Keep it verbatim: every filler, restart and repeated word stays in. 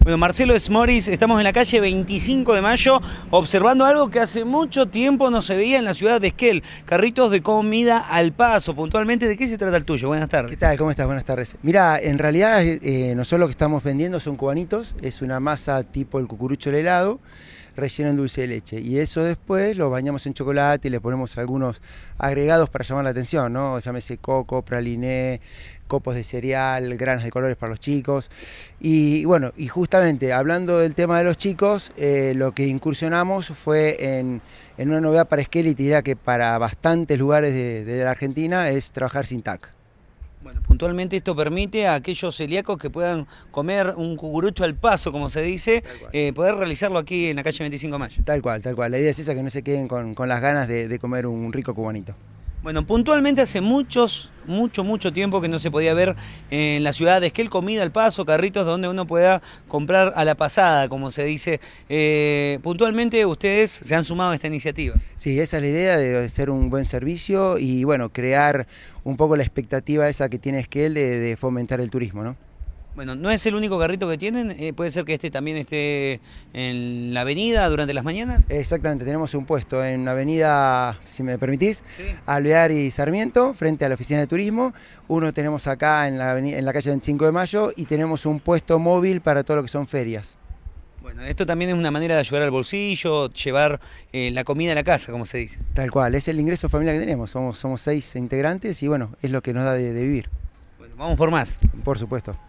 Bueno, Marcelo Smoris, estamos en la calle veinticinco de mayo observando algo que hace mucho tiempo no se veía en la ciudad de Esquel, carritos de comida al paso. Puntualmente, ¿de qué se trata el tuyo? Buenas tardes. ¿Qué tal? ¿Cómo estás? Buenas tardes. Mira, en realidad eh, nosotros lo que estamos vendiendo son cubanitos, es una masa tipo el cucurucho del helado, relleno en dulce de leche, y eso después lo bañamos en chocolate y le ponemos algunos agregados para llamar la atención, ¿no? Llámese coco, praliné, copos de cereal, granos de colores para los chicos. Y bueno, y justamente hablando del tema de los chicos, eh, lo que incursionamos fue en, en una novedad para Esquel, y te diría que para bastantes lugares de, de la Argentina, es trabajar sin T A C. Bueno, puntualmente esto permite a aquellos celíacos que puedan comer un cucurucho al paso, como se dice, eh, poder realizarlo aquí en la calle veinticinco de mayo. Tal cual, tal cual. La idea es esa, que no se queden con, con las ganas de, de comer un rico cubanito. Bueno, puntualmente hace muchos, mucho, mucho tiempo que no se podía ver en la ciudad de Esquel comida al paso, carritos donde uno pueda comprar a la pasada, como se dice. Eh, puntualmente ustedes se han sumado a esta iniciativa. Sí, esa es la idea, de hacer un buen servicio y bueno, crear un poco la expectativa esa que tiene Esquel de, de fomentar el turismo, ¿no? Bueno, no es el único carrito que tienen, eh, puede ser que este también esté en la avenida durante las mañanas. Exactamente, tenemos un puesto en la avenida, si me permitís, Sí. Alvear y Sarmiento, frente a la oficina de turismo. Uno tenemos acá en la, avenida, en la calle veinticinco de mayo, y tenemos un puesto móvil para todo lo que son ferias. Bueno, esto también es una manera de ayudar al bolsillo, llevar eh, la comida a la casa, como se dice. Tal cual, es el ingreso familiar que tenemos, somos, somos seis integrantes y bueno, es lo que nos da de, de vivir. Bueno, vamos por más. Por supuesto.